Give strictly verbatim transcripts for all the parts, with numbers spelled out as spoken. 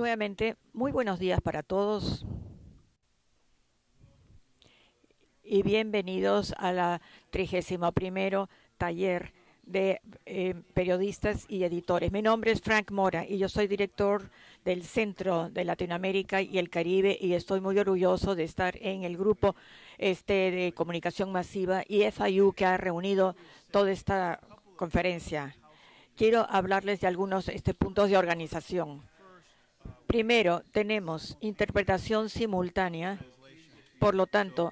Nuevamente, muy buenos días para todos y bienvenidos a la trigésimo primero taller de eh, periodistas y editores. Mi nombre es Frank Mora y yo soy director del Centro de Latinoamérica y el Caribe y estoy muy orgulloso de estar en el grupo este, de comunicación masiva y F I U que ha reunido toda esta conferencia. Quiero hablarles de algunos este, puntos de organización. Primero, tenemos interpretación simultánea, por lo tanto,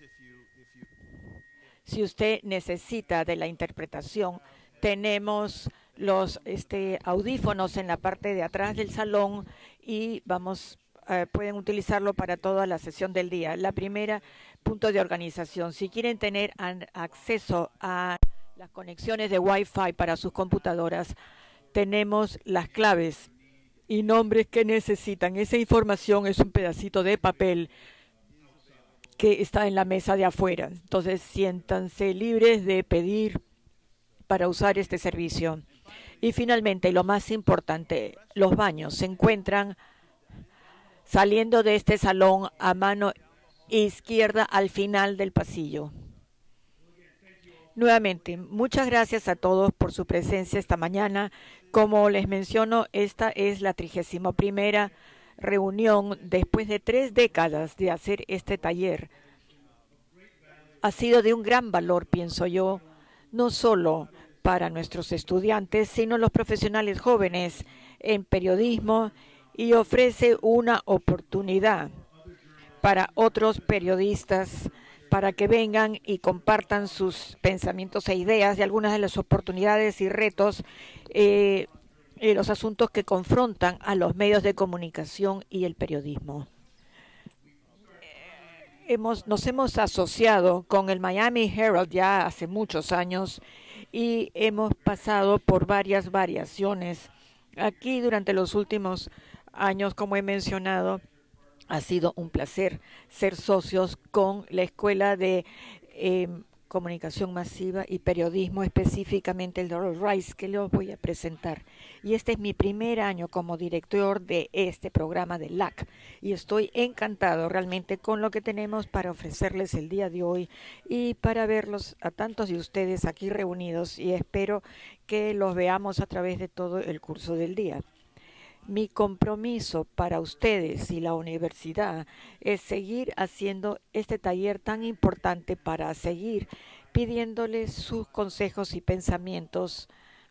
si usted necesita de la interpretación, tenemos los este, audífonos en la parte de atrás del salón y vamos, eh, pueden utilizarlo para toda la sesión del día. La primera, punto de organización. Si quieren tener an, acceso a las conexiones de Wi-Fi para sus computadoras, tenemos las claves y nombres que necesitan. Esa información es un pedacito de papel que está en la mesa de afuera. Entonces, siéntanse libres de pedir para usar este servicio. Y finalmente, lo más importante, los baños se encuentran saliendo de este salón a mano izquierda al final del pasillo. Nuevamente, muchas gracias a todos por su presencia esta mañana. Como les menciono, esta es la trigésima primera reunión después de tres décadas de hacer este taller. Ha sido de un gran valor, pienso yo, no solo para nuestros estudiantes, sino los profesionales jóvenes en periodismo y ofrece una oportunidad para otros periodistas para que vengan y compartan sus pensamientos e ideas de algunas de las oportunidades y retos eh, y los asuntos que confrontan a los medios de comunicación y el periodismo. Hemos, nos hemos asociado con el Miami Herald ya hace muchos años y hemos pasado por varias variaciones. Aquí durante los últimos años, como he mencionado, ha sido un placer ser socios con la Escuela de eh, Comunicación Masiva y Periodismo, específicamente el Doral Rice, que les voy a presentar. Y este es mi primer año como director de este programa de L A C. Y estoy encantado realmente con lo que tenemos para ofrecerles el día de hoy y para verlos a tantos de ustedes aquí reunidos. Y espero que los veamos a través de todo el curso del día. Mi compromiso para ustedes y la universidad es seguir haciendo este taller tan importante para seguir pidiéndoles sus consejos y pensamientos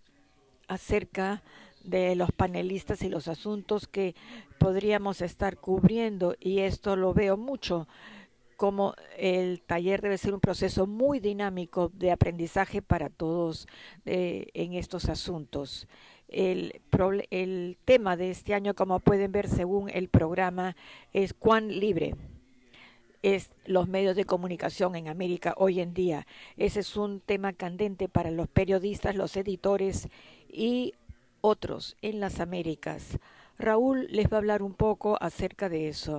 acerca de los panelistas y los asuntos que podríamos estar cubriendo, y esto lo veo mucho como el taller debe ser un proceso muy dinámico de aprendizaje para todos eh, en estos asuntos. El, el tema de este año, como pueden ver según el programa, es cuán libre es los medios de comunicación en América hoy en día. Ese es un tema candente para los periodistas, los editores y otros en las Américas. Raúl les va a hablar un poco acerca de eso.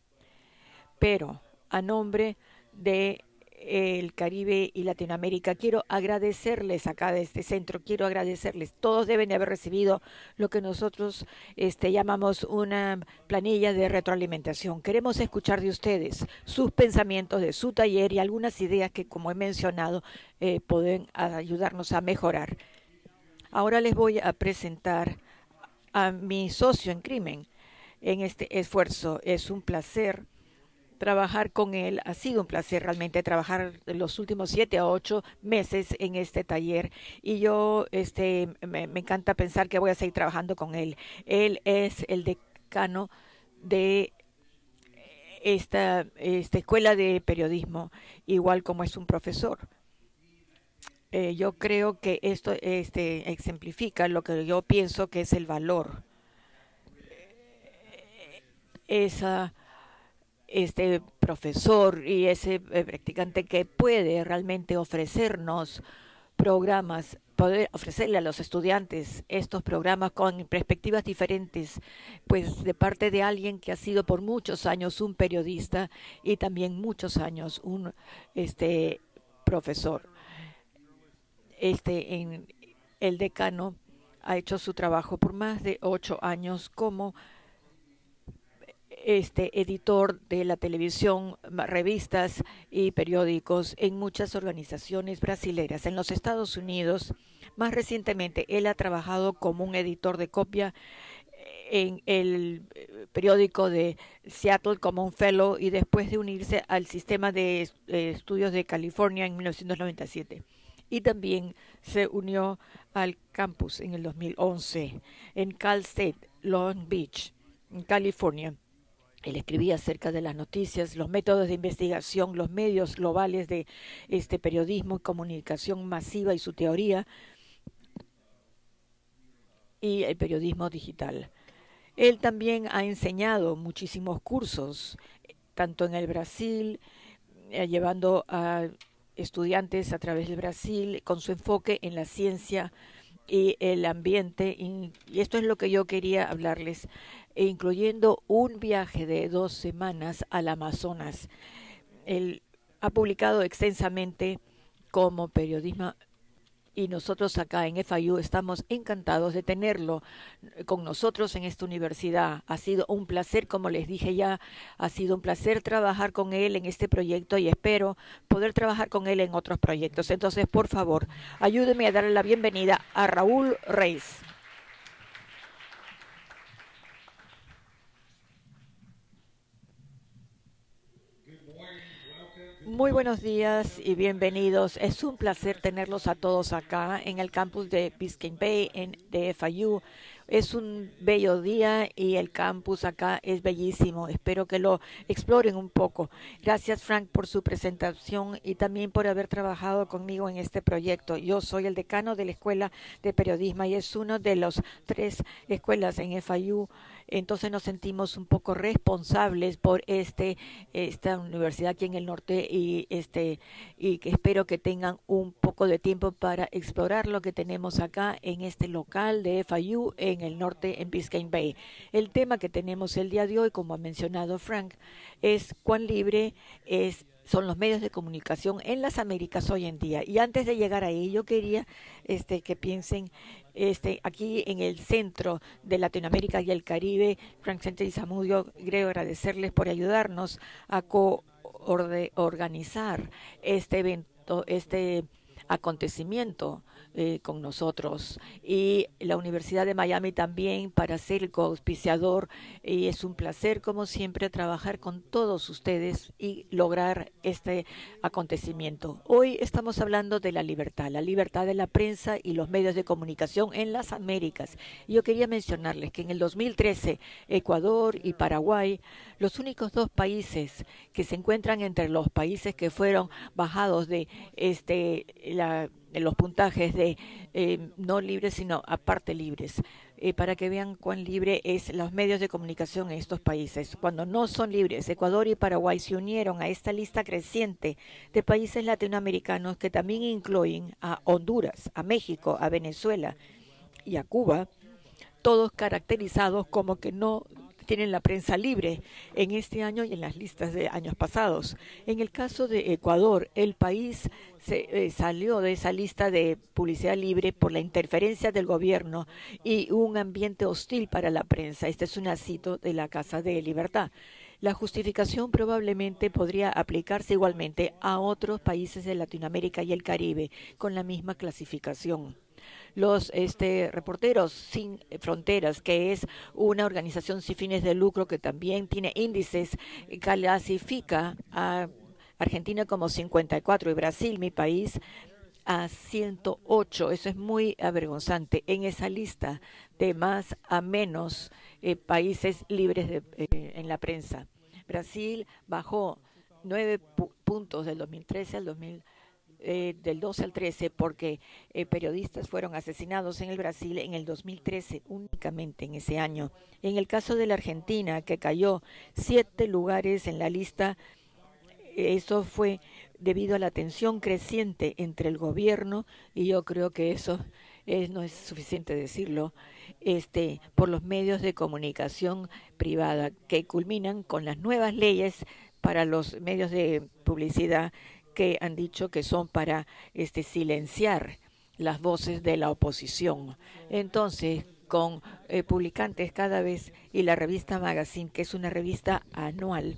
Pero a nombre de el Caribe y Latinoamérica, quiero agradecerles acá de este centro, quiero agradecerles. Todos deben de haber recibido lo que nosotros este, llamamos una planilla de retroalimentación. Queremos escuchar de ustedes sus pensamientos de su taller y algunas ideas que, como he mencionado, eh, pueden ayudarnos a mejorar. Ahora les voy a presentar a mi socio en crimen en este esfuerzo. Es un placer trabajar con él. Ha sido un placer realmente trabajar los últimos siete a ocho meses en este taller y yo este, me, me encanta pensar que voy a seguir trabajando con él. Él es el decano de esta, esta escuela de periodismo, igual como es un profesor. Eh, yo creo que esto este, ejemplifica lo que yo pienso que es el valor. Esa este profesor y ese eh, practicante que puede realmente ofrecernos programas, poder ofrecerle a los estudiantes estos programas con perspectivas diferentes, pues de parte de alguien que ha sido por muchos años un periodista y también muchos años un este profesor. Este en el decano ha hecho su trabajo por más de ocho años como este editor de la televisión, revistas y periódicos en muchas organizaciones brasileras. En los Estados Unidos, más recientemente, él ha trabajado como un editor de copia en el periódico de Seattle como un fellow y después de unirse al sistema de estudios de California en mil novecientos noventa y siete. Y también se unió al campus en el dos mil once en Cal State, Long Beach, en California. Él escribía acerca de las noticias, los métodos de investigación, los medios globales de este periodismo y comunicación masiva y su teoría, y el periodismo digital. Él también ha enseñado muchísimos cursos, tanto en el Brasil, eh, llevando a estudiantes a través del Brasil, con su enfoque en la ciencia y el ambiente. Y, y esto es lo que yo quería hablarles, incluyendo un viaje de dos semanas al Amazonas. Él ha publicado extensamente como periodismo, y nosotros acá en F I U estamos encantados de tenerlo con nosotros en esta universidad. Ha sido un placer, como les dije ya, ha sido un placer trabajar con él en este proyecto y espero poder trabajar con él en otros proyectos. Entonces, por favor, ayúdenme a darle la bienvenida a Raúl Reis. Muy buenos días y bienvenidos. Es un placer tenerlos a todos acá en el campus de Biscayne Bay en, de F I U. Es un bello día y el campus acá es bellísimo. Espero que lo exploren un poco. Gracias, Frank, por su presentación y también por haber trabajado conmigo en este proyecto. Yo soy el decano de la Escuela de Periodismo y es uno de los tres escuelas en F I U. Entonces nos sentimos un poco responsables por este esta universidad aquí en el norte y este y que espero que tengan un poco de tiempo para explorar lo que tenemos acá en este local de F I U en el norte en Biscayne Bay. El tema que tenemos el día de hoy, como ha mencionado Frank, es cuán libre es son los medios de comunicación en las Américas hoy en día. Y antes de llegar ahí, yo quería este, que piensen este, aquí en el centro de Latinoamérica y el Caribe, Frank Center y Zamudio, quiero agradecerles por ayudarnos a coorganizar este evento, este acontecimiento eh, con nosotros y la Universidad de Miami también para ser el coauspiciador, y es un placer como siempre trabajar con todos ustedes y lograr este acontecimiento. Hoy estamos hablando de la libertad, la libertad de la prensa y los medios de comunicación en las Américas. Yo quería mencionarles que en el dos mil trece Ecuador y Paraguay, los únicos dos países que se encuentran entre los países que fueron bajados de este la, los puntajes de eh, no libres, sino aparte libres, eh, para que vean cuán libre es los medios de comunicación en estos países. Cuando no son libres, Ecuador y Paraguay se unieron a esta lista creciente de países latinoamericanos que también incluyen a Honduras, a México, a Venezuela y a Cuba, todos caracterizados como que no tienen la prensa libre en este año y en las listas de años pasados. En el caso de Ecuador, el país se eh, salió de esa lista de publicidad libre por la interferencia del gobierno y un ambiente hostil para la prensa. Este es un cito de la Casa de Libertad. La justificación probablemente podría aplicarse igualmente a otros países de Latinoamérica y el Caribe con la misma clasificación. Los este, Reporteros Sin Fronteras, que es una organización sin fines de lucro que también tiene índices, clasifica a Argentina como cincuenta y cuatro y Brasil, mi país, a ciento ocho. Eso es muy avergonzante en esa lista de más a menos eh, países libres de, eh, en la prensa. Brasil bajó nueve pu puntos del dos mil trece al dos mil Eh, del doce al trece porque eh, periodistas fueron asesinados en el Brasil en el dos mil trece, únicamente en ese año. En el caso de la Argentina, que cayó siete lugares en la lista, eso fue debido a la tensión creciente entre el gobierno, y yo creo que eso es, no es suficiente decirlo, este, por los medios de comunicación privada, que culminan con las nuevas leyes para los medios de publicidad que han dicho que son para este, silenciar las voces de la oposición. Entonces, con eh, publicantes cada vez, y la revista Magazine, que es una revista anual.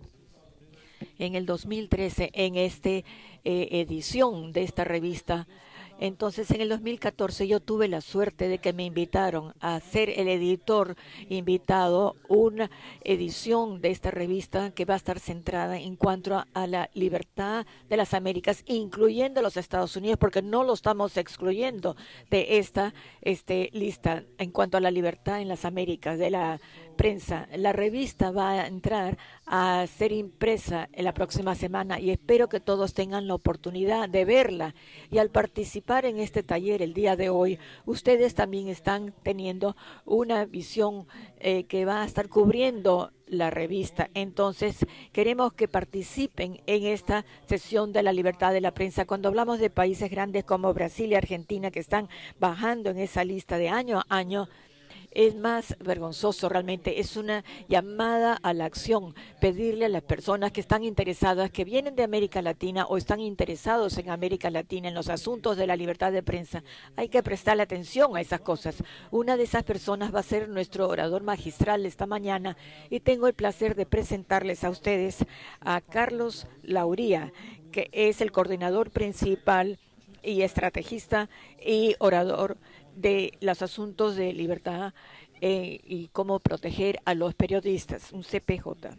En el dos mil trece, en esta eh, edición de esta revista, entonces en el dos mil catorce yo tuve la suerte de que me invitaron a ser el editor invitado, una edición de esta revista que va a estar centrada en cuanto a, a la libertad de las Américas, incluyendo los Estados Unidos, porque no lo estamos excluyendo de esta este, lista en cuanto a la libertad en las Américas, de la prensa. La revista va a entrar a ser impresa en la próxima semana y espero que todos tengan la oportunidad de verla. Y al participar en este taller el día de hoy, ustedes también están teniendo una visión eh, que va a estar cubriendo la revista. Entonces, queremos que participen en esta sesión de la libertad de la prensa. Cuando hablamos de países grandes como Brasil y Argentina que están bajando en esa lista de año a año, es más vergonzoso realmente. Es una llamada a la acción, pedirle a las personas que están interesadas, que vienen de América Latina o están interesados en América Latina, en los asuntos de la libertad de prensa, hay que prestarle atención a esas cosas. Una de esas personas va a ser nuestro orador magistral esta mañana y tengo el placer de presentarles a ustedes a Carlos Lauría, que es el coordinador principal y estrategista y orador de los asuntos de libertad eh, y cómo proteger a los periodistas, un C P J.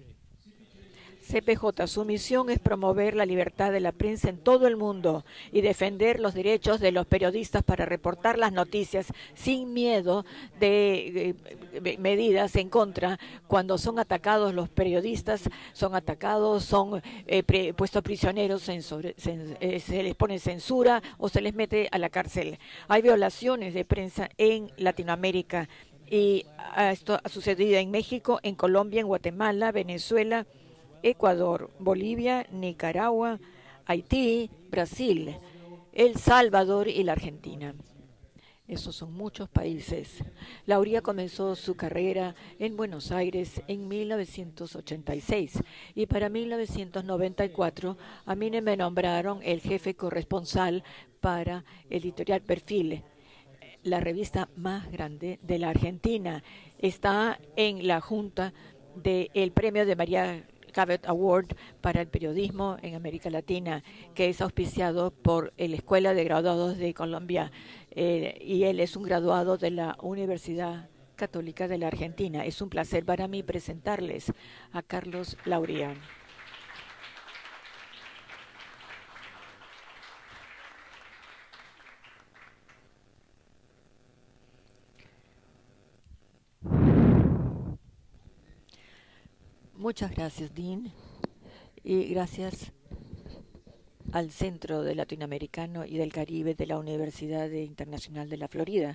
C P J, su misión es promover la libertad de la prensa en todo el mundo y defender los derechos de los periodistas para reportar las noticias sin miedo de, de medidas en contra. Cuando son atacados los periodistas, son atacados, son eh, pre, puestos prisioneros, censure, cen, eh, se les pone censura o se les mete a la cárcel. Hay violaciones de prensa en Latinoamérica y esto ha sucedido en México, en Colombia, en Guatemala, Venezuela, Ecuador, Bolivia, Nicaragua, Haití, Brasil, El Salvador y la Argentina. Esos son muchos países. Lauría comenzó su carrera en Buenos Aires en mil novecientos ochenta y seis y para mil novecientos noventa y cuatro a mí me nombraron el jefe corresponsal para Editorial Perfil, la revista más grande de la Argentina. Está en la junta del premio de María Cabot Award para el periodismo en América Latina, que es auspiciado por la Escuela de Graduados de Colombia, eh, y él es un graduado de la Universidad Católica de la Argentina. Es un placer para mí presentarles a Carlos Lauría. Muchas gracias, Dean, y gracias al Centro de Latinoamericano y del Caribe de la Universidad Internacional de la Florida.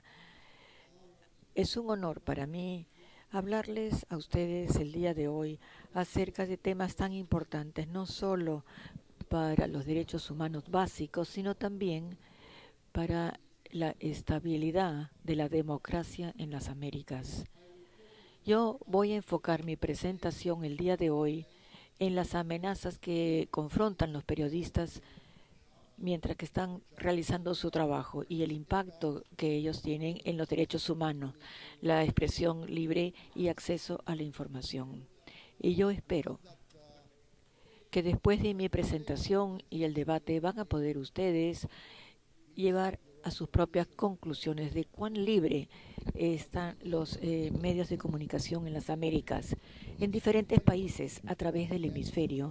Es un honor para mí hablarles a ustedes el día de hoy acerca de temas tan importantes, no solo para los derechos humanos básicos, sino también para la estabilidad de la democracia en las Américas. Yo voy a enfocar mi presentación el día de hoy en las amenazas que confrontan los periodistas mientras que están realizando su trabajo y el impacto que ellos tienen en los derechos humanos, la expresión libre y acceso a la información. Y yo espero que después de mi presentación y el debate van a poder ustedes llevar a sus propias conclusiones de cuán libre están los eh, medios de comunicación en las Américas. En diferentes países a través del hemisferio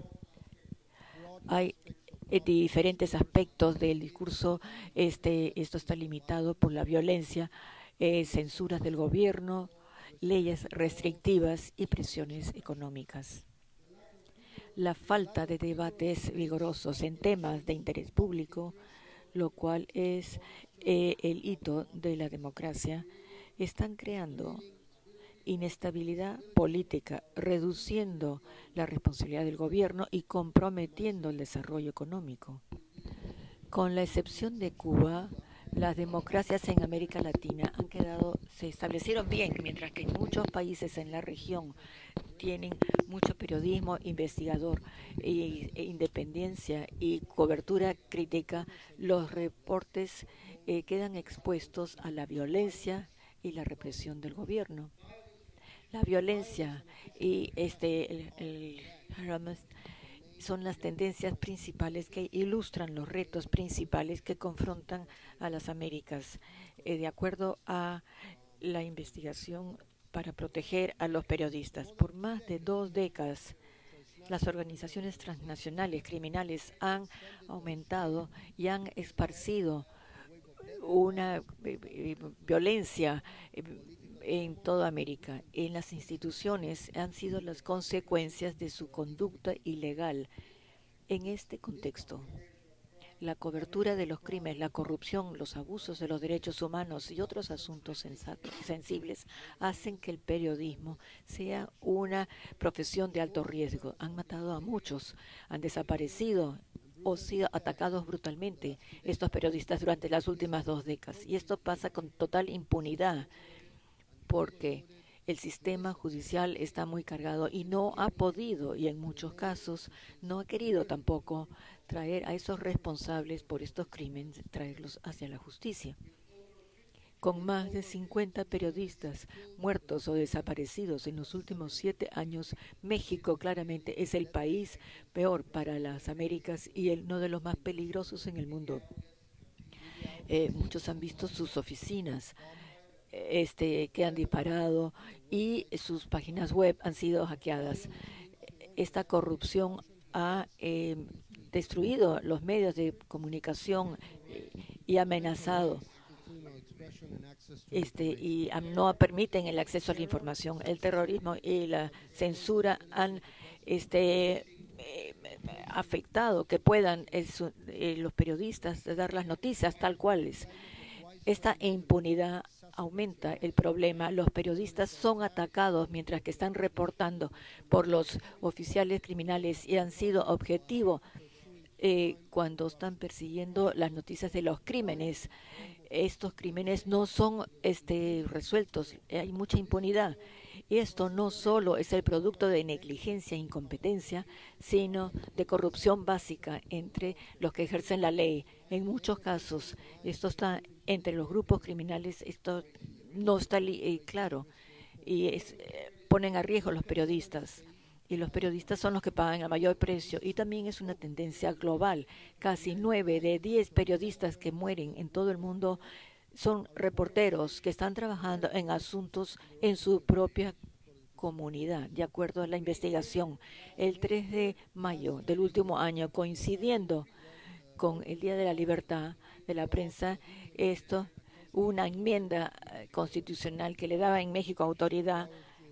hay eh, diferentes aspectos del discurso. Este, esto está limitado por la violencia, eh, censuras del gobierno, leyes restrictivas y presiones económicas. La falta de debates vigorosos en temas de interés público, lo cual es eh, el hito de la democracia, están creando inestabilidad política, reduciendo la responsabilidad del gobierno y comprometiendo el desarrollo económico. Con la excepción de Cuba, las democracias en América Latina han quedado, se establecieron bien, mientras que en muchos países en la región tienen mucho periodismo investigador e, e independencia y cobertura crítica. Los reportes eh, quedan expuestos a la violencia y la represión del gobierno. La violencia y este, el, el harassment son las tendencias principales que ilustran los retos principales que confrontan a las Américas, eh, de acuerdo a la investigación para proteger a los periodistas. Por más de dos décadas, las organizaciones transnacionales criminales han aumentado y han esparcido una eh, eh, violencia eh, en toda América. En las instituciones han sido las consecuencias de su conducta ilegal. En este contexto, la cobertura de los crímenes, la corrupción, los abusos de los derechos humanos y otros asuntos sensatos, sensibles hacen que el periodismo sea una profesión de alto riesgo. Han matado a muchos, han desaparecido o sido atacados brutalmente estos periodistas durante las últimas dos décadas. Y esto pasa con total impunidad porque el sistema judicial está muy cargado y no ha podido, y en muchos casos no ha querido tampoco, traer a esos responsables por estos crímenes, traerlos hacia la justicia. Con más de cincuenta periodistas muertos o desaparecidos en los últimos siete años, México claramente es el país peor para las Américas y el, uno de los más peligrosos en el mundo. Eh, muchos han visto sus oficinas este, que han disparado y sus páginas web han sido hackeadas. Esta corrupción ha eh, destruido los medios de comunicación eh, y amenazado este, y no permiten el acceso a la información. El terrorismo y la censura han este, eh, afectado que puedan eh, su, eh, los periodistas dar las noticias tal cuales. Esta impunidad aumenta el problema. Los periodistas son atacados mientras que están reportando por los oficiales criminales y han sido objetivo eh, cuando están persiguiendo las noticias de los crímenes. Estos crímenes no son este, resueltos, hay mucha impunidad. Y esto no solo es el producto de negligencia e incompetencia, sino de corrupción básica entre los que ejercen la ley. En muchos casos, esto está entre los grupos criminales, esto no está eh, claro, y es, eh, ponen a riesgo a los periodistas. Y los periodistas son los que pagan el mayor precio. Y también es una tendencia global. Casi nueve de diez periodistas que mueren en todo el mundo son reporteros que están trabajando en asuntos en su propia comunidad, de acuerdo a la investigación. El tres de mayo del último año, coincidiendo con el Día de la Libertad de la Prensa, esto, una enmienda constitucional que le daba en México autoridad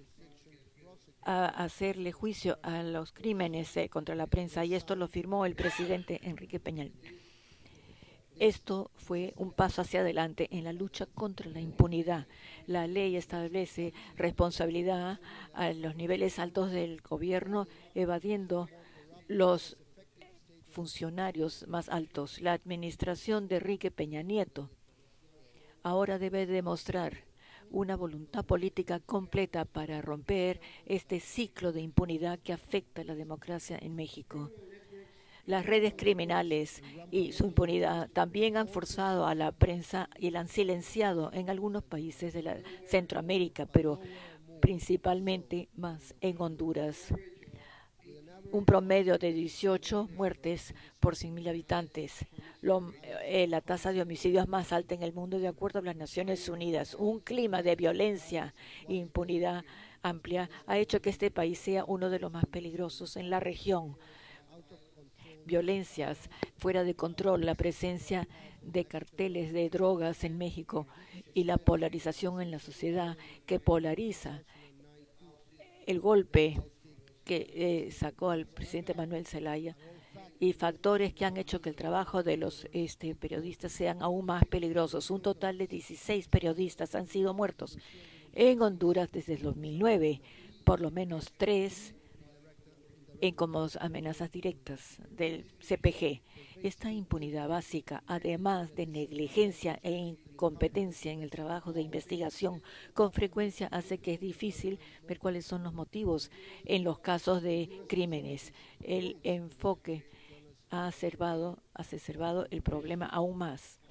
a hacerle juicio a los crímenes eh, contra la prensa, y esto lo firmó el presidente Enrique Peña. Esto fue un paso hacia adelante en la lucha contra la impunidad. La ley establece responsabilidad a los niveles altos del gobierno, evadiendo los funcionarios más altos. La administración de Enrique Peña Nieto ahora debe demostrar una voluntad política completa para romper este ciclo de impunidad que afecta a la democracia en México. Las redes criminales y su impunidad también han forzado a la prensa y la han silenciado en algunos países de la Centroamérica, pero principalmente más en Honduras. Un promedio de dieciocho muertes por cien mil habitantes. Lo, eh, la tasa de homicidios más alta en el mundo, de acuerdo a las Naciones Unidas. Un clima de violencia e impunidad amplia ha hecho que este país sea uno de los más peligrosos en la región. Violencias fuera de control, la presencia de carteles de drogas en México y la polarización en la sociedad que polariza el golpe que eh, sacó al presidente Manuel Zelaya, y factores que han hecho que el trabajo de los este, periodistas sean aún más peligrosos. Un total de dieciséis periodistas han sido muertos en Honduras desde el dos mil nueve, por lo menos tres en como amenazas directas del C P G. Esta impunidad básica, además de negligencia e incompetencia en el trabajo de investigación, con frecuencia hace que es difícil ver cuáles son los motivos en los casos de crímenes. El enfoque ha exacerbado, ha exacerbado el problema aún más.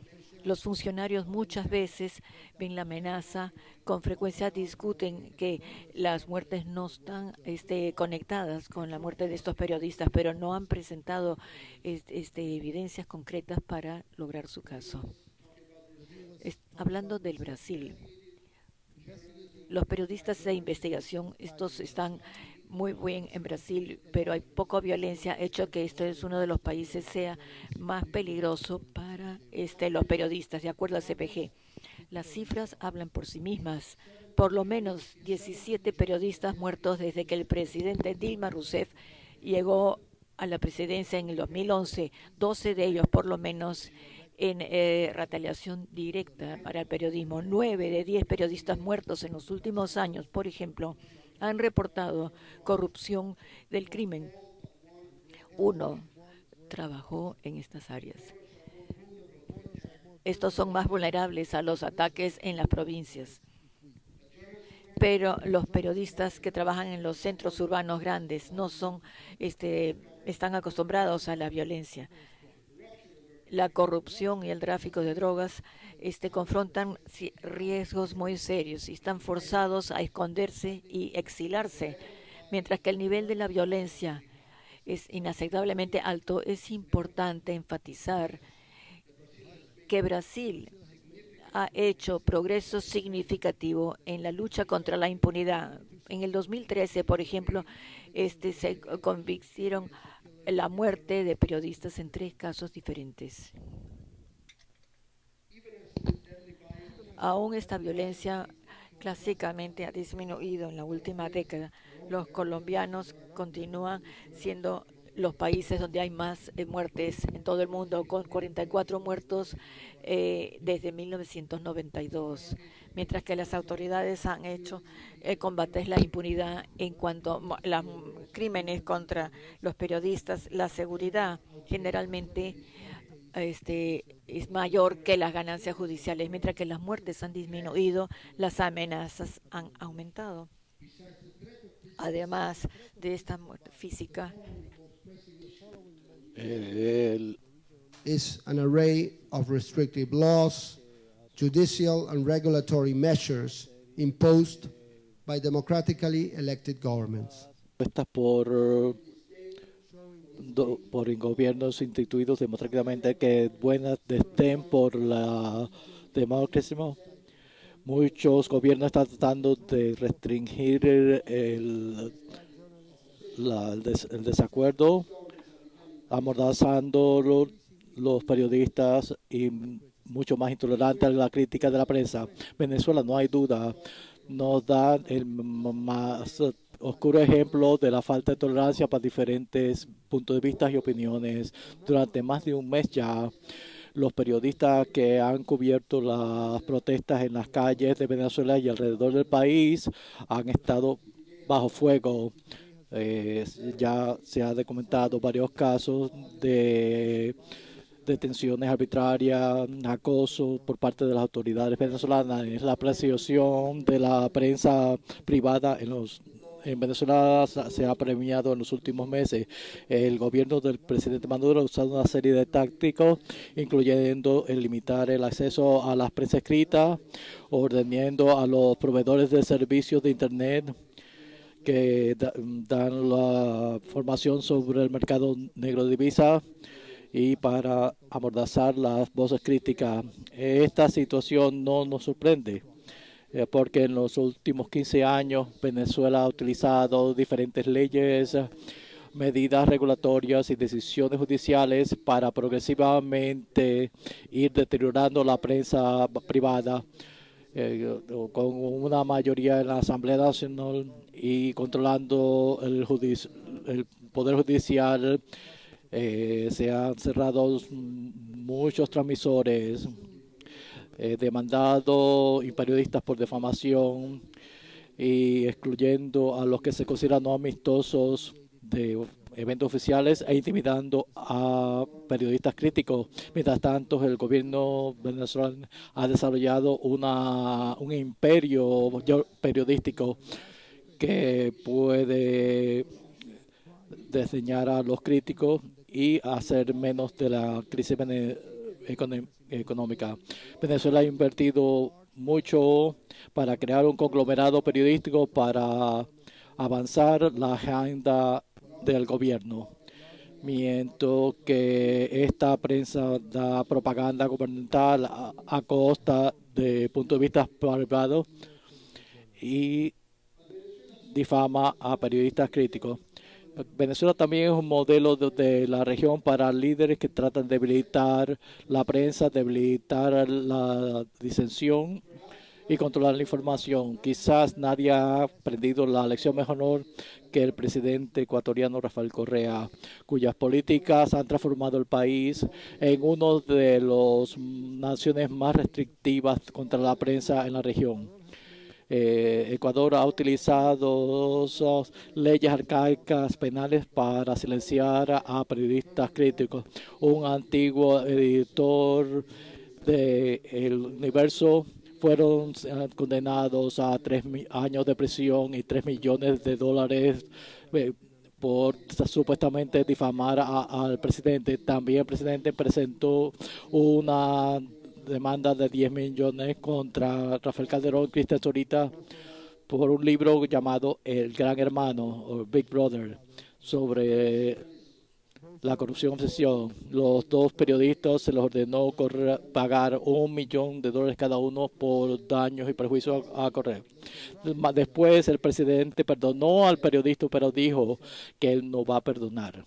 Los funcionarios muchas veces ven la amenaza, con frecuencia discuten que las muertes no están este, conectadas con la muerte de estos periodistas, pero no han presentado este, este, evidencias concretas para lograr su caso. Es, hablando del Brasil, los periodistas de investigación, estos están muy bien en Brasil, pero hay poca violencia, hecho que este es uno de los países sea más peligroso para este, los periodistas, de acuerdo al C P G. Las cifras hablan por sí mismas. Por lo menos diecisiete periodistas muertos desde que el presidente Dilma Rousseff llegó a la presidencia en el dos mil once, doce de ellos por lo menos en eh, retaliación directa para el periodismo. Nueve de diez periodistas muertos en los últimos años, por ejemplo, han reportado corrupción del crimen. Uno trabajó en estas áreas. Estos son más vulnerables a los ataques en las provincias. Pero los periodistas que trabajan en los centros urbanos grandes no son, este, están acostumbrados a la violencia. La corrupción y el tráfico de drogas este, confrontan riesgos muy serios y están forzados a esconderse y exilarse. Mientras que el nivel de la violencia es inaceptablemente alto, es importante enfatizar que Brasil ha hecho progreso significativo en la lucha contra la impunidad. En el dos mil trece, por ejemplo, este, se convirtieron la muerte de periodistas en tres casos diferentes. Aún esta violencia clásicamente ha disminuido en la última década. Los colombianos continúan siendo los países donde hay más eh, muertes en todo el mundo, con cuarenta y cuatro muertos eh, desde mil novecientos noventa y dos, mientras que las autoridades han hecho eh, combatir la impunidad en cuanto a los crímenes contra los periodistas. La seguridad generalmente este, es mayor que las ganancias judiciales, mientras que las muertes han disminuido, las amenazas han aumentado. Además de esta muerte física, El, is an array of restrictive laws, judicial and regulatory measures imposed by democratically elected governments. Estas por, do, por gobiernos instituidos democráticamente que buenas estén por la democracia. Muchos gobiernos están tratando de restringir el, el, la, el, des, el desacuerdo, amordazando los, los periodistas y mucho más intolerante a la crítica de la prensa. Venezuela, no hay duda, nos da el más oscuro ejemplo de la falta de tolerancia para diferentes puntos de vista y opiniones. Durante más de un mes ya, los periodistas que han cubierto las protestas en las calles de Venezuela y alrededor del país han estado bajo fuego. Eh, ya se ha documentado varios casos de detenciones arbitrarias, acoso por parte de las autoridades venezolanas. Es la persecución de la prensa privada en los en Venezuela se ha premiado en los últimos meses. El gobierno del presidente Maduro ha usado una serie de tácticas, incluyendo el limitar el acceso a la prensa escrita, ordenando a los proveedores de servicios de Internet que da, dan la formación sobre el mercado negro de divisas y para amordazar las voces críticas. Esta situación no nos sorprende, eh, porque en los últimos quince años Venezuela ha utilizado diferentes leyes, medidas regulatorias y decisiones judiciales para progresivamente ir deteriorando la prensa privada. Eh, con una mayoría en la Asamblea Nacional y controlando el, judici el Poder Judicial, eh, se han cerrado muchos transmisores, eh, demandado y periodistas por defamación y excluyendo a los que se consideran no amistosos de eventos oficiales e intimidando a periodistas críticos. Mientras tanto, el gobierno venezolano ha desarrollado una, un imperio periodístico que puede desdeñar a los críticos y hacer menos de la crisis económica. Venezuela ha invertido mucho para crear un conglomerado periodístico para avanzar la agenda del gobierno, mientras que esta prensa da propaganda gubernamental a, a costa de puntos de vista privados y difama a periodistas críticos. Venezuela también es un modelo de, de la región para líderes que tratan de debilitar la prensa, debilitar la disensión y controlar la información. Quizás nadie ha aprendido la lección mejor que el presidente ecuatoriano Rafael Correa, cuyas políticas han transformado el país en uno de las naciones más restrictivas contra la prensa en la región. Eh, Ecuador ha utilizado leyes arcaicas penales para silenciar a periodistas críticos. Un antiguo editor de El Universo fueron condenados a tres años de prisión y tres millones de dólares eh, por supuestamente difamar a, al presidente. También el presidente presentó una demanda de diez millones contra Rafael Calderón y Cristian Zorita por un libro llamado El Gran Hermano o Big Brother sobre la corrupción obsesión. Los dos periodistas se les ordenó correr, pagar un millón de dólares cada uno por daños y perjuicios a, a correr. Después el presidente perdonó al periodista, pero dijo que él no va a perdonar.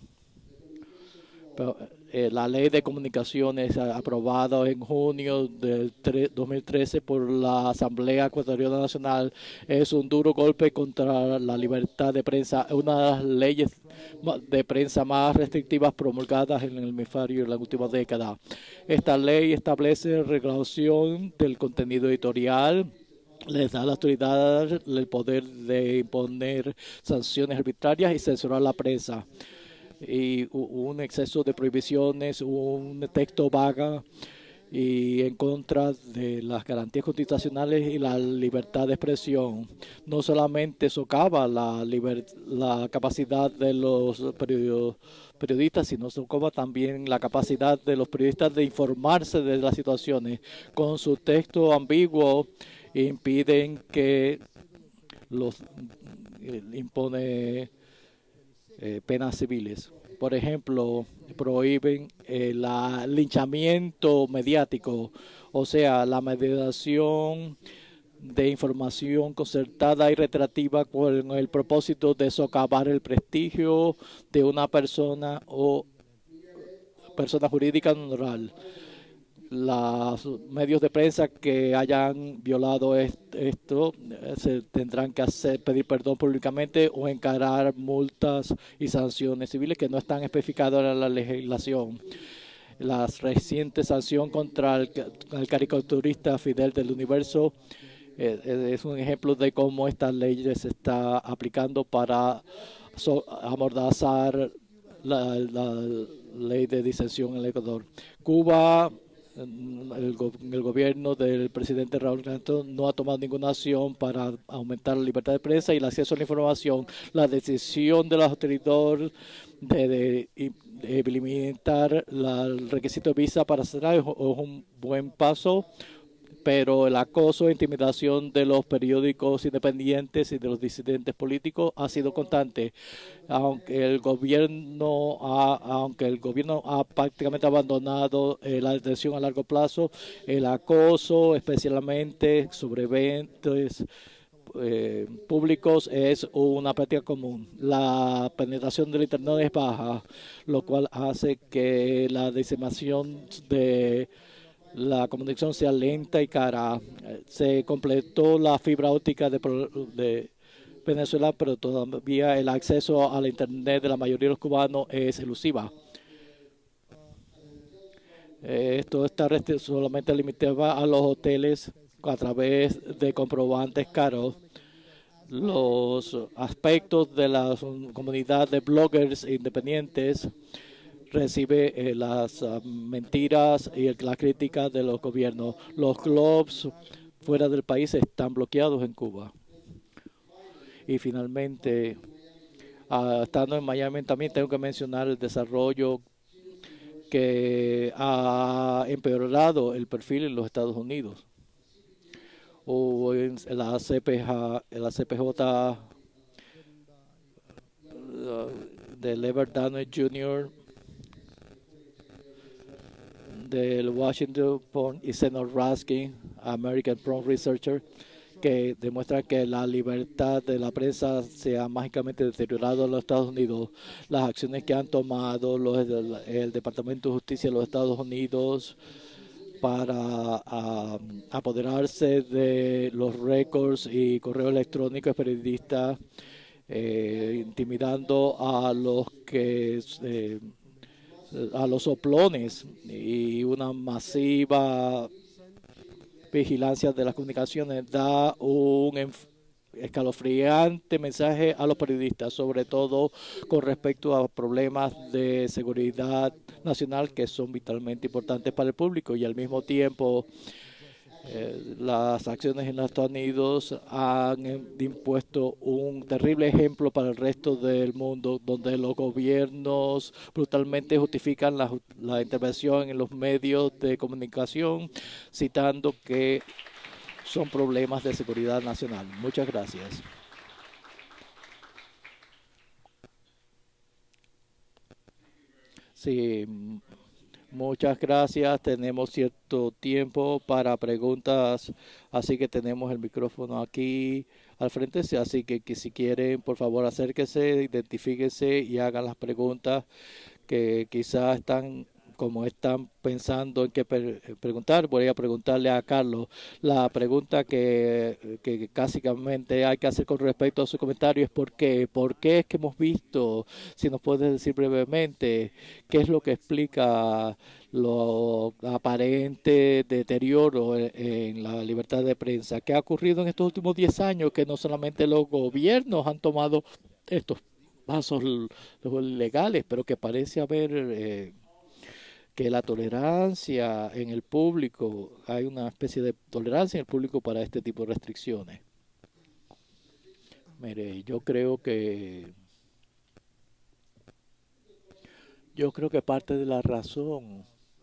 Pero, eh, la ley de comunicaciones aprobada en junio del dos mil trece por la Asamblea Ecuatoriana Nacional es un duro golpe contra la libertad de prensa, una de las leyes de prensa más restrictivas promulgadas en el hemisferio en la última década. Esta ley establece regulación del contenido editorial, les da a la autoridad el poder de imponer sanciones arbitrarias y censurar la prensa. Y un exceso de prohibiciones, un texto vaga y en contra de las garantías constitucionales y la libertad de expresión. No solamente socava la, la capacidad de los periodistas, sino socava también la capacidad de los periodistas de informarse de las situaciones. Con su texto ambiguo impiden que los eh, impone Eh, penas civiles. Por ejemplo, prohíben el eh, linchamiento mediático, o sea, la mediación de información concertada y reiterativa con el propósito de socavar el prestigio de una persona o persona jurídica moral. Los medios de prensa que hayan violado esto se tendrán que hacer pedir perdón públicamente o encarar multas y sanciones civiles que no están especificadas en la legislación. La reciente sanción contra el, el caricaturista Fidel del Universo eh, es un ejemplo de cómo esta ley se está aplicando para so, amordazar la, la ley de disensión en el Ecuador. Cuba, El, go el gobierno del presidente Raúl Castro no ha tomado ninguna acción para aumentar la libertad de prensa y el acceso a la información. La decisión de las autoridades de, de, de, de limitar la, el requisito de visa para cerrar es, es un buen paso, pero el acoso e intimidación de los periódicos independientes y de los disidentes políticos ha sido constante. Aunque el gobierno ha, aunque el gobierno ha prácticamente abandonado eh, la detención a largo plazo, el acoso, especialmente sobre eventos eh, públicos, es una práctica común. La penetración del Internet es baja, lo cual hace que la diseminación de la comunicación sea lenta y cara. Se completó la fibra óptica de, de Venezuela, pero todavía el acceso a la Internet de la mayoría de los cubanos es elusiva. Eh, esto está solamente limitado a los hoteles a través de comprobantes caros. Los aspectos de la comunidad de bloggers independientes recibe eh, las uh, mentiras y el, la crítica de los gobiernos. Los clubs fuera del país están bloqueados en Cuba. Y finalmente, uh, estando en Miami, también tengo que mencionar el desarrollo que ha empeorado el perfil en los Estados Unidos. O en la C P J, la C P J uh, de Lever Downer junior, del Washington Post y Senor Raskin, American Prone Researcher, que demuestra que la libertad de la prensa se ha mágicamente deteriorado en los Estados Unidos. Las acciones que han tomado los, el, el Departamento de Justicia de los Estados Unidos para uh, apoderarse de los récords y correo electrónico de periodistas, eh, intimidando a los que eh, a los soplones, y una masiva vigilancia de las comunicaciones da un escalofriante mensaje a los periodistas, sobre todo con respecto a problemas de seguridad nacional que son vitalmente importantes para el público, y al mismo tiempo eh, las acciones en los Estados Unidos han impuesto un terrible ejemplo para el resto del mundo, donde los gobiernos brutalmente justifican la, la intervención en los medios de comunicación, citando que son problemas de seguridad nacional. Muchas gracias. Sí, muchas gracias. Tenemos cierto tiempo para preguntas, así que tenemos el micrófono aquí al frente. Así que, que si quieren, por favor, acérquense, identifíquense y hagan las preguntas que quizás están como están pensando en qué pre preguntar. Voy a preguntarle a Carlos la pregunta que, que básicamente hay que hacer con respecto a su comentario es ¿por qué? ¿Por qué es que hemos visto, si nos puedes decir brevemente, qué es lo que explica lo aparente deterioro en, en la libertad de prensa? ¿Qué ha ocurrido en estos últimos diez años? Que no solamente los gobiernos han tomado estos pasos legales, pero que parece haber... Eh, que la tolerancia en el público, hay una especie de tolerancia en el público para este tipo de restricciones. Mire, yo creo que yo creo que parte de la razón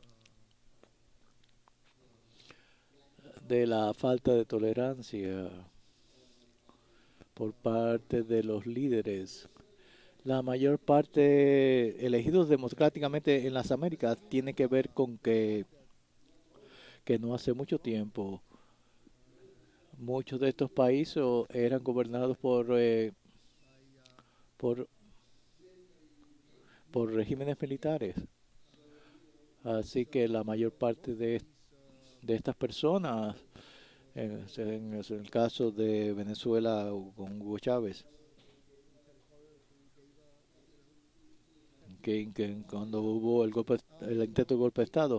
de la falta de tolerancia por parte de los líderes, la mayor parte elegidos democráticamente en las Américas, tiene que ver con que, que no hace mucho tiempo muchos de estos países eran gobernados por, eh, por, por regímenes militares. Así que la mayor parte de, de estas personas, en, en, en el caso de Venezuela con Hugo Chávez, Que, que cuando hubo el golpe, el intento de golpe de Estado,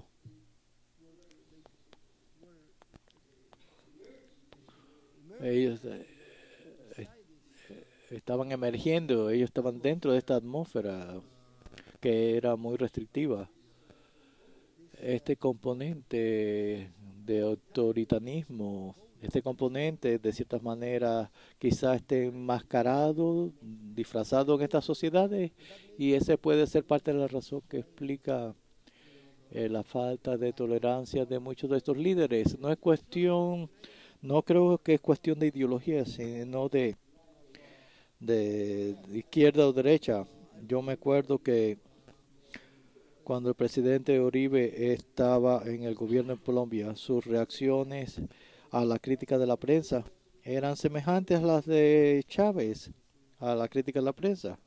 ellos eh, eh, estaban emergiendo, ellos estaban dentro de esta atmósfera que era muy restrictiva. Este componente de autoritarismo, este componente de ciertas maneras quizás esté enmascarado, disfrazado en estas sociedades, y ese puede ser parte de la razón que explica eh, la falta de tolerancia de muchos de estos líderes. No es cuestión, no creo que es cuestión de ideología, sino de, de, de izquierda o derecha. Yo me acuerdo que cuando el presidente Uribe estaba en el gobierno en Colombia, sus reacciones a la crítica de la prensa eran semejantes a las de Chávez, a la crítica de la prensa,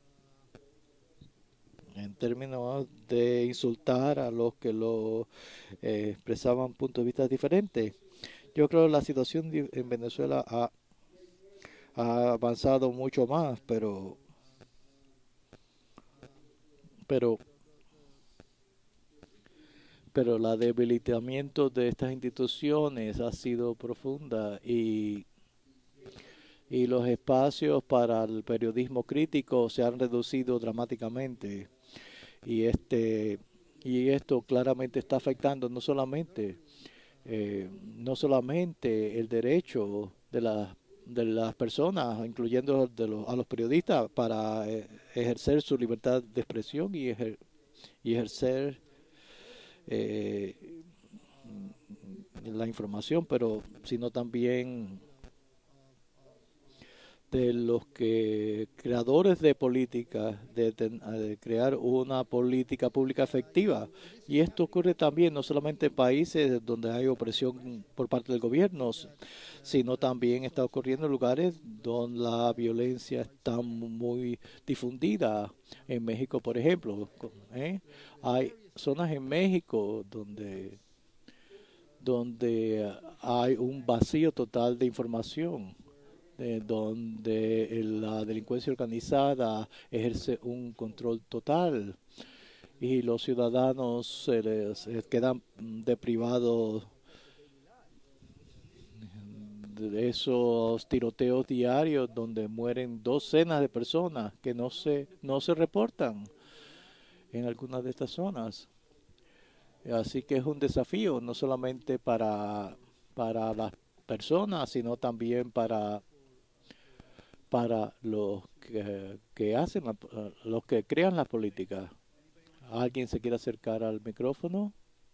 en términos de insultar a los que lo eh, expresaban puntos de vista diferentes. Yo creo que la situación en Venezuela ha, ha avanzado mucho más, pero pero pero el debilitamiento de estas instituciones ha sido profunda, y y los espacios para el periodismo crítico se han reducido dramáticamente, y este y esto claramente está afectando no solamente eh, no solamente el derecho de las de las personas, incluyendo de los, a los periodistas, para eh, ejercer su libertad de expresión y, ejer, y ejercer eh, la información, pero sino también de los que creadores de políticas, de, de crear una política pública efectiva. Y esto ocurre también no solamente en países donde hay opresión por parte del gobierno, sino también está ocurriendo en lugares donde la violencia está muy difundida. En México, por ejemplo, ¿eh? Hay zonas en México donde, donde hay un vacío total de información, Eh, donde la delincuencia organizada ejerce un control total y los ciudadanos se les, se les quedan deprivados de esos tiroteos diarios donde mueren docenas de personas que no se, no se reportan en algunas de estas zonas. Así que es un desafío no solamente para, para las personas, sino también para para los que, que hacen, la, los que crean las políticas. ¿Alguien se quiere acercar al micrófono?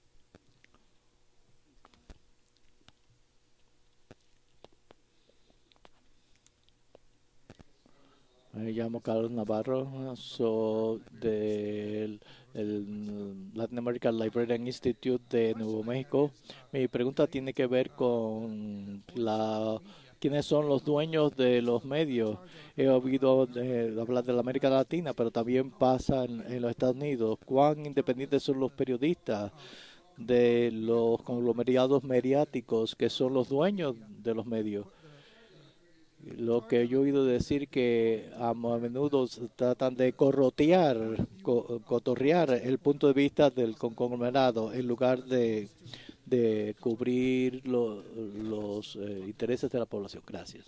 Me llamo Carlos Navarro, soy del el Latin American Librarian Institute de Nuevo México. Mi pregunta tiene que ver con la quiénes son los dueños de los medios. He oído de, hablar de la América Latina, pero también pasa en, en los Estados Unidos. ¿Cuán independientes son los periodistas de los conglomerados mediáticos que son los dueños de los medios? Lo que yo he oído decir que a, a menudo tratan de corrotear, co, cotorrear el punto de vista del conglomerado en lugar de de cubrir lo, los eh, intereses de la población. Gracias.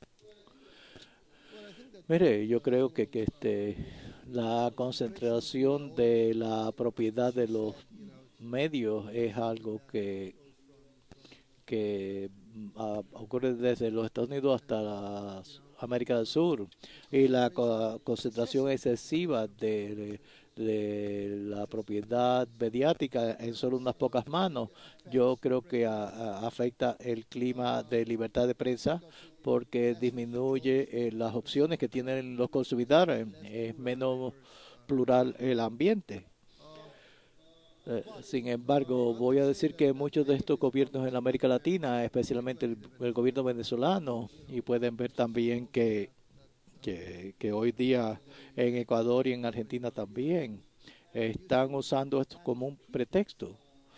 Mire, yo creo que, que este, la concentración de la propiedad de los medios es algo que, que uh, ocurre desde los Estados Unidos hasta la América del Sur, y la co concentración excesiva de, de de la propiedad mediática en solo unas pocas manos, yo creo que a, a, afecta el clima de libertad de prensa porque disminuye eh, las opciones que tienen los consumidores, es menos plural el ambiente. Eh, sin embargo, voy a decir que muchos de estos gobiernos en América Latina, especialmente el, el gobierno venezolano, y pueden ver también que Que, que hoy día en Ecuador y en Argentina también están usando esto como un pretexto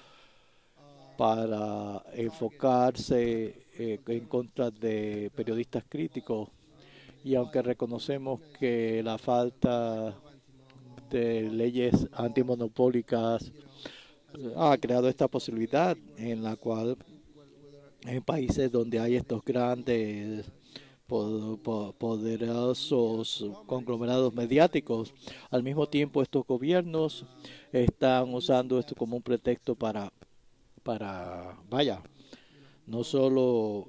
para enfocarse eh, en contra de periodistas críticos. Y aunque reconocemos que la falta de leyes antimonopólicas ha creado esta posibilidad en la cual en países donde hay estos grandes poderosos conglomerados mediáticos, al mismo tiempo estos gobiernos están usando esto como un pretexto para, para vaya, no solo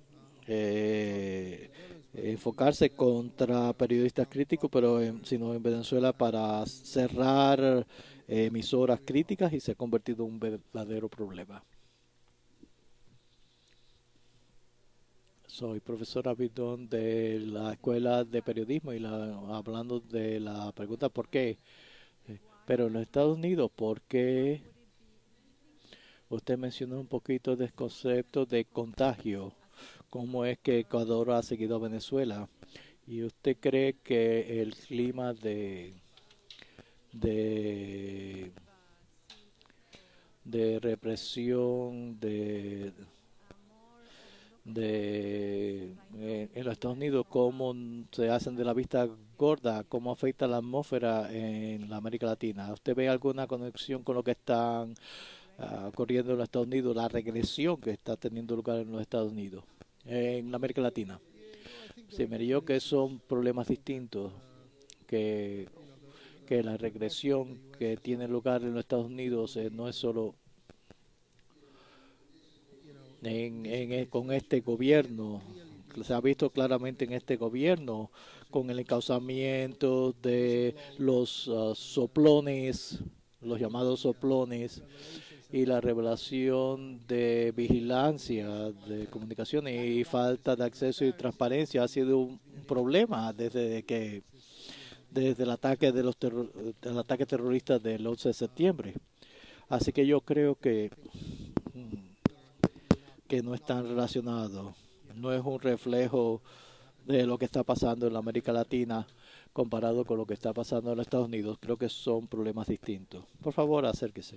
eh, enfocarse contra periodistas críticos, pero en, sino en Venezuela para cerrar eh, emisoras críticas, y se ha convertido en un verdadero problema. Soy profesor Abidón de la Escuela de Periodismo y la, hablando de la pregunta ¿por qué? Pero en los Estados Unidos, ¿por qué? Usted mencionó un poquito del concepto de contagio. ¿Cómo es que Ecuador ha seguido a Venezuela? ¿Y usted cree que el clima de, de, de represión, de... de eh, en los Estados Unidos, cómo se hacen de la vista gorda, cómo afecta la atmósfera en la América Latina? ¿Usted ve alguna conexión con lo que están uh, ocurriendo en los Estados Unidos, la regresión que está teniendo lugar en los Estados Unidos, en la América Latina? Sí, me dijo que son problemas distintos, que, que la regresión que tiene lugar en los Estados Unidos eh, no es solo En, en, con este gobierno, se ha visto claramente en este gobierno, con el encauzamiento de los uh, soplones los llamados soplones y la revelación de vigilancia de comunicaciones y falta de acceso y transparencia ha sido un problema desde que desde el ataque de los terror, el ataque terrorista del once de septiembre. Así que yo creo que que no están relacionados. No es un reflejo de lo que está pasando en la América Latina comparado con lo que está pasando en los Estados Unidos. Creo que son problemas distintos. Por favor, acérquese.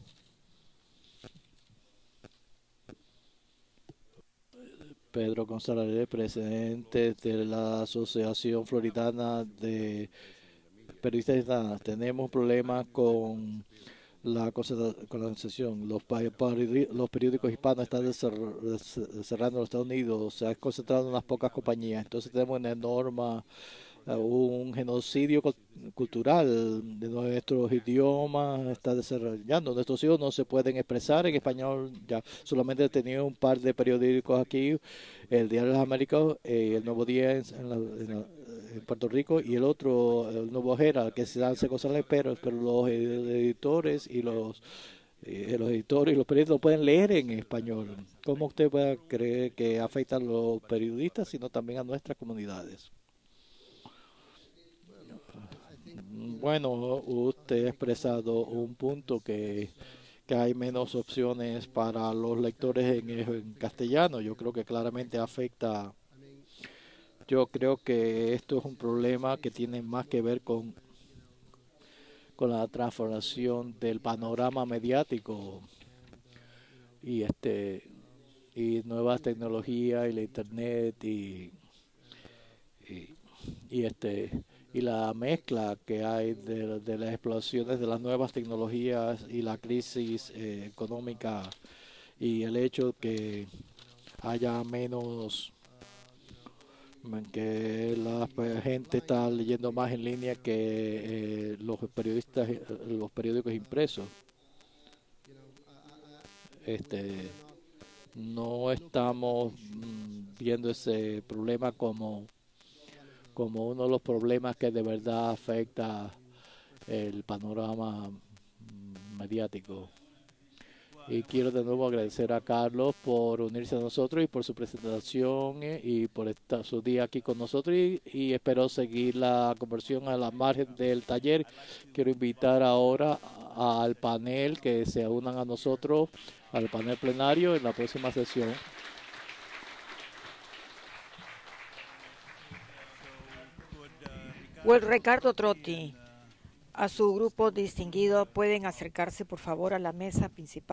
Pedro González, presidente de la Asociación Floridana de Periodistas. Tenemos problemas con la concentración. Los, los periódicos hispanos están cerrando en los Estados Unidos. Se ha concentrado en unas pocas compañías. Entonces tenemos una enorme, un genocidio cultural de nuestros idiomas. Está desarrollando. Nuestros hijos no se pueden expresar en español. Ya solamente he tenido un par de periódicos aquí. El Diario de las Américas, eh, el Nuevo Día en, en, la, en, la, en Puerto Rico y el otro, el Nuevo Herald, que se hace González Pérez, pero los editores y los eh, los editores y los periodistas no pueden leer en español. ¿Cómo usted puede creer que afecta a los periodistas, sino también a nuestras comunidades? Bueno, usted ha expresado un punto que que hay menos opciones para los lectores en, en castellano. Yo creo que claramente afecta. Yo creo que esto es un problema que tiene más que ver con, con la transformación del panorama mediático y este y nuevas tecnologías y la internet y, y, y este y la mezcla que hay de, de las explosiones de las nuevas tecnologías y la crisis eh, económica y el hecho que haya menos, que la gente está leyendo más en línea que eh, los periodistas, los periódicos impresos. Este, no estamos viendo ese problema como como uno de los problemas que de verdad afecta el panorama mediático. Y quiero de nuevo agradecer a Carlos por unirse a nosotros y por su presentación y por estar su día aquí con nosotros y, y espero seguir la conversión a la margen del taller. Quiero invitar ahora al panel que se unan a nosotros, al panel plenario en la próxima sesión. Well, Ricardo Trotti, a su grupo distinguido, pueden acercarse por favor a la mesa principal.